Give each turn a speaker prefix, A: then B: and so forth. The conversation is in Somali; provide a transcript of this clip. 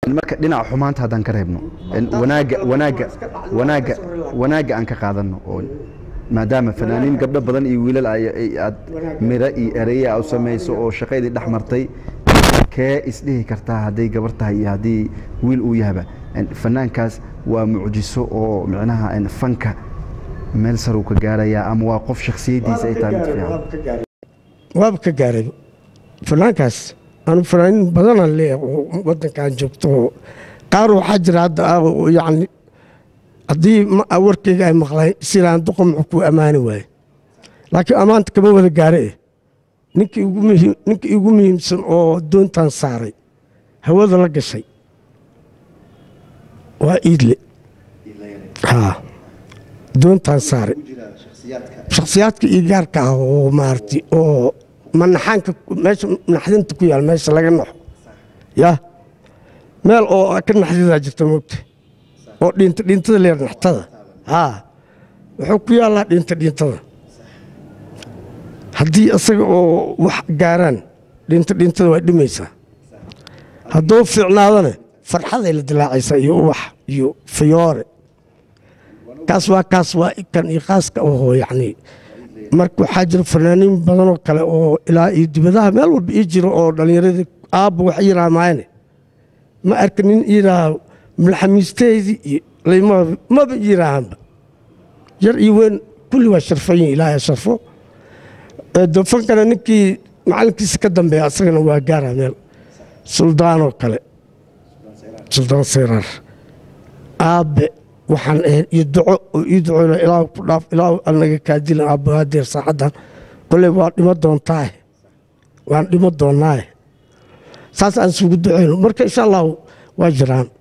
A: marka dhinaca xumaanta haddaan ka reebno wanaaga aan ka qaadano oo maadaama fanaaniin gabdho badan iyo wiilal aad mira iyo ereya u samayso oo shaqadii dhex martay kee isdhihi kartaa hadday gabar tahay iyo haddii wiil uu yahaba fanaankaas waa mucjiso oo micnaha fanka meel sar uu ka gaarayaa ama waa qof shakhsiyadiisa ay tahay mid fiican
B: waaba ka gaaray fanaankaas أنا فرعين بدنا اللي ودنا كان جبته قارو حجر هذا يعني أدي أورك جاي مخلي سيران دقم عكو أماني واي لكن أمانة كمان ولا جاري نك يقوم يمسن أو دون تنصاري هو ذا لقى شيء وإيدلي ها دون تنصاري شخصياتك إيجارك أو مارتي أو من حانك ماشي من حدنتك ويا الماشي لقى النح يا مال أو أكن حديث جبت موت أو دينت اللي نحتض ها وحكي يا الله دينت هدي أصير أو وح جاران دينت وادي ميسا هدو فعنا هذا فرحة اللي دلعي سيوح يو فيور كاسوا كان يقاسك أو يعني markuu xaajir fanaaniin badan oo kale oo ilaa iyo dibadaha meel walba ii jiro oo dhalinyarada aabba wax yiraahmayne ma arkanin iraa milxamiisteedii maba yiraahanba yar iyo weyn kulli waa sharfayin ilaahay sharfo dofankana ninkii macalinkiisa ka dambeeya asagana waa gaara meel suldaan oo kale suldaan seyrar aabbe waxaan يدعو إلى كلاف إلى أنك كادين أبو هادير صعدا كل واحد يمدون تاه وان يمدون ناه ساس أنسوق الدعين مرك إن شاء الله واجران